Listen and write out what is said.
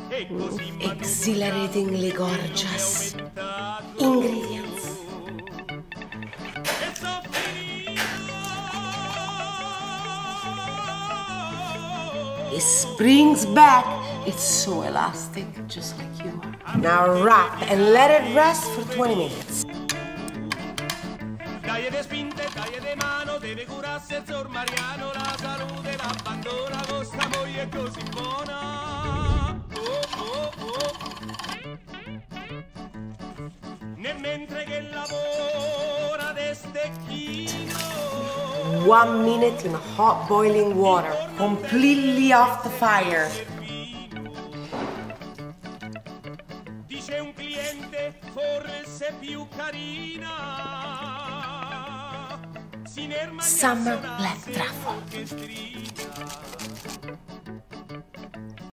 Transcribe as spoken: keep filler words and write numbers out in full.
Mm, exhilaratingly gorgeous. Ingredients. It springs back. It's so elastic, just like you are. Now wrap and let it rest for twenty minutes. Dai de spinte, dai de mano, deve curarsi il zor Mariano, la salute l'abbandona, con sta moglie così buona. Oh, oh, oh. Nel mentre che lavora de stecchino. One minute in hot boiling water, completely off the fire. Dice un cliente, forse più carina. Summer black truffle.